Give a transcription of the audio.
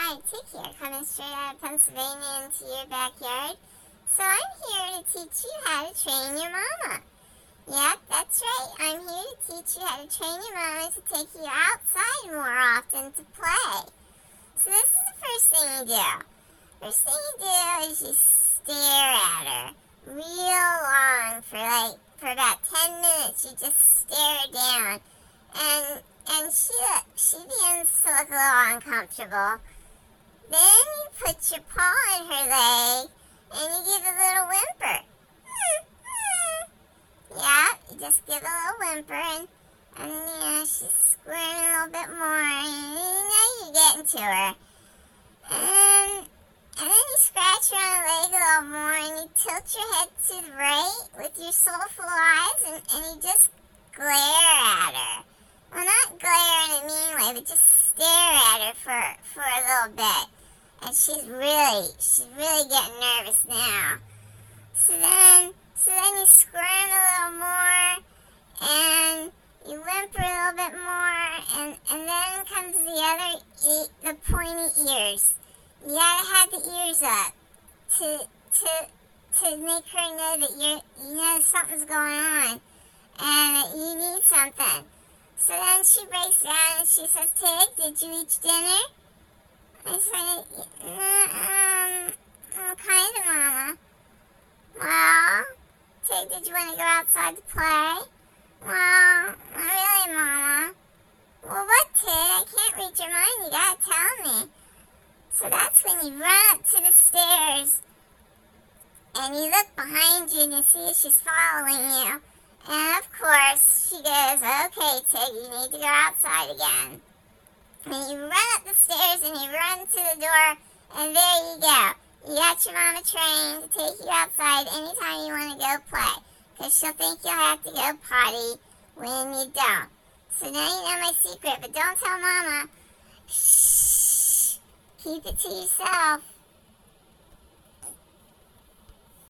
Hi, Tick here, coming straight out of Pennsylvania into your backyard. So I'm here to teach you how to train your mama. Yep, that's right. I'm here to teach you how to train your mama to take you outside more often to play. So this is the first thing you do. First thing you do is you stare at her real long for about 10 minutes. You just stare her down. And she begins to look a little uncomfortable. Then you put your paw in her leg and you give a little whimper. Yeah, you just give a little whimper and she's squirming a little bit more and you're getting to her. And then you scratch her on the leg a little more and you tilt your head to the right with your soulful eyes and you just glare at her. Well, not glare in a mean way, but just stare at her for a little bit. And she's really getting nervous now. So then you squirm a little more, and you whimper a little bit more, and then comes the pointy ears. You gotta have the ears up to make her know that you know something's going on, and that you need something. So then she breaks down and she says, "Tig, did you eat dinner?" I say, kind of, Mama. Well, Tig, did you want to go outside to play? Well, not really, Mama. Well, what, Tig? I can't read your mind. You gotta tell me. So that's when you run up to the stairs and you look behind you and you see if she's following you. And of course, she goes, "Okay, Tig, you need to go outside again." And you run up the stairs and you run to the door, and there you go. You got your mama trained to take you outside anytime you want to go play, because she'll think you'll have to go potty when you don't. So now you know my secret, but don't tell Mama. Shh. Keep it to yourself.